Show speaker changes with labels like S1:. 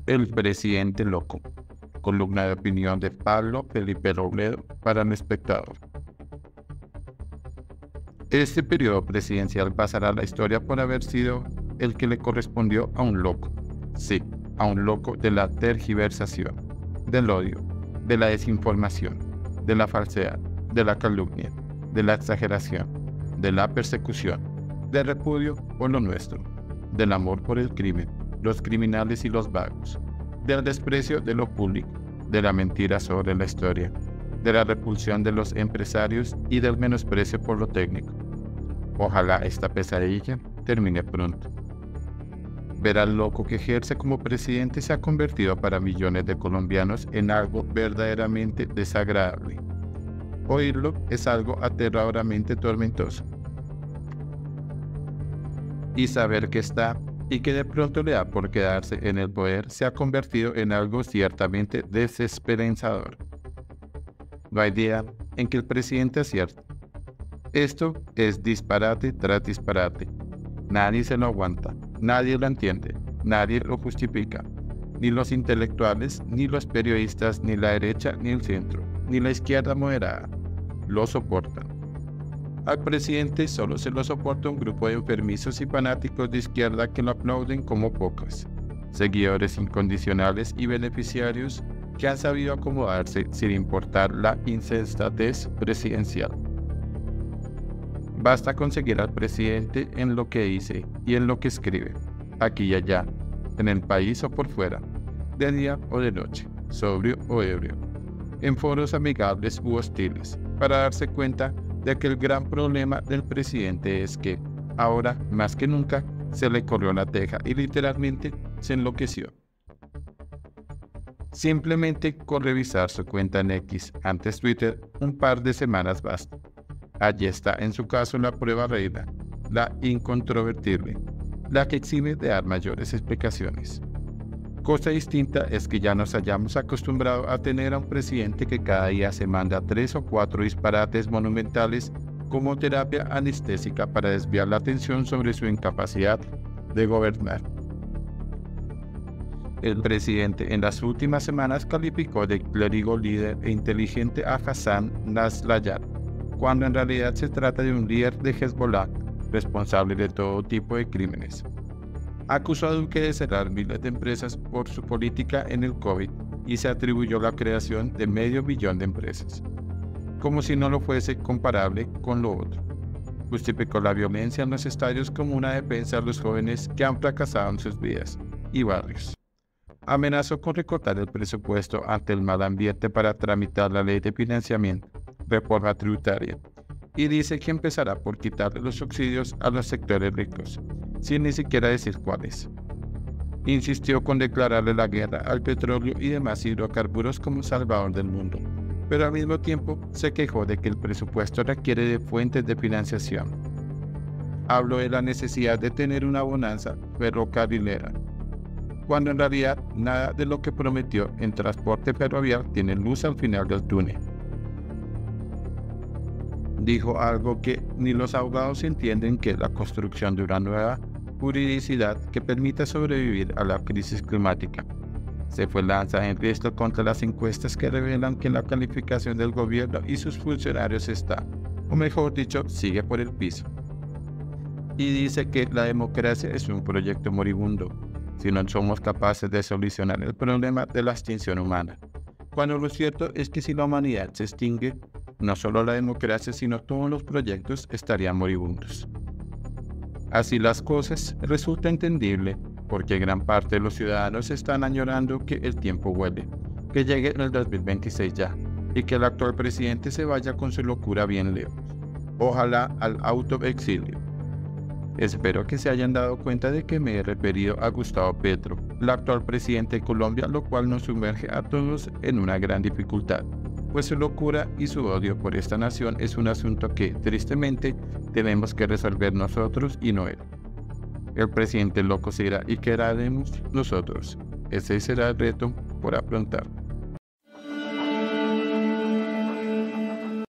S1: El presidente loco. Columna de opinión de Pablo Felipe Robledo para El Espectador. Este periodo presidencial pasará a la historia por haber sido el que le correspondió a un loco. Sí, a un loco de la tergiversación, del odio, de la desinformación, de la falsedad, de la calumnia, de la exageración, de la persecución, del repudio por lo nuestro, del amor por el crimen, los criminales y los vagos, del desprecio de lo público, de la mentira sobre la historia, de la repulsión de los empresarios y del menosprecio por lo técnico. Ojalá esta pesadilla termine pronto. Ver al loco que ejerce como presidente se ha convertido para millones de colombianos en algo verdaderamente desagradable. Oírlo es algo aterradoramente tormentoso. Y saber que está y que de pronto le da por quedarse en el poder se ha convertido en algo ciertamente desesperanzador. No hay día en que el presidente acierte. Esto es disparate tras disparate. Nadie se lo aguanta, nadie lo entiende, nadie lo justifica. Ni los intelectuales, ni los periodistas, ni la derecha, ni el centro, ni la izquierda moderada lo soportan. Al presidente solo se lo soporta un grupo de enfermizos y fanáticos de izquierda que lo aplauden como pocos, seguidores incondicionales y beneficiarios que han sabido acomodarse sin importar la insensatez presidencial. Basta con seguir al presidente en lo que dice y en lo que escribe, aquí y allá, en el país o por fuera, de día o de noche, sobrio o ebrio, en foros amigables u hostiles, para darse cuenta de que el gran problema del presidente es que, ahora más que nunca, se le corrió la teja y literalmente se enloqueció. Simplemente con revisar su cuenta en X, antes Twitter, un par de semanas basta. Allí está en su caso la prueba reina, la incontrovertible, la que exime de dar mayores explicaciones. Cosa distinta es que ya nos hayamos acostumbrado a tener a un presidente que cada día se manda 3 o 4 disparates monumentales como terapia anestésica para desviar la atención sobre su incapacidad de gobernar. El presidente en las últimas semanas calificó de clérigo líder e inteligente a Hassan Nasrallah, cuando en realidad se trata de un líder de Hezbollah, responsable de todo tipo de crímenes. Acusó a Duque de cerrar miles de empresas por su política en el COVID y se atribuyó la creación de 500 000 de empresas, como si no lo fuese comparable con lo otro. Justificó la violencia en los estadios como una defensa a los jóvenes que han fracasado en sus vidas y barrios. Amenazó con recortar el presupuesto ante el mal ambiente para tramitar la ley de financiamiento, reforma tributaria, y dice que empezará por quitarle los subsidios a los sectores ricos, sin ni siquiera decir cuáles. Insistió con declararle la guerra al petróleo y demás hidrocarburos como salvador del mundo, pero al mismo tiempo se quejó de que el presupuesto requiere de fuentes de financiación. Habló de la necesidad de tener una bonanza ferrocarrilera, cuando en realidad nada de lo que prometió en transporte ferroviario tiene luz al final del túnel. Dijo algo que ni los abogados entienden, que es la construcción de una nueva juridicidad que permita sobrevivir a la crisis climática. Se fue lanza en riesgo contra las encuestas que revelan que la calificación del gobierno y sus funcionarios está, o mejor dicho, sigue por el piso. Y dice que la democracia es un proyecto moribundo, si no somos capaces de solucionar el problema de la extinción humana. Cuando lo cierto es que si la humanidad se extingue, no solo la democracia, sino todos los proyectos estarían moribundos. Así las cosas, resulta entendible porque gran parte de los ciudadanos están añorando que el tiempo vuele, que llegue el 2026 ya, y que el actual presidente se vaya con su locura bien lejos, ojalá al autoexilio. Espero que se hayan dado cuenta de que me he referido a Gustavo Petro, el actual presidente de Colombia, lo cual nos sumerge a todos en una gran dificultad, pues su locura y su odio por esta nación es un asunto que, tristemente, tenemos que resolver nosotros y no él. El presidente loco será y qué haremos nosotros. Ese será el reto por afrontar.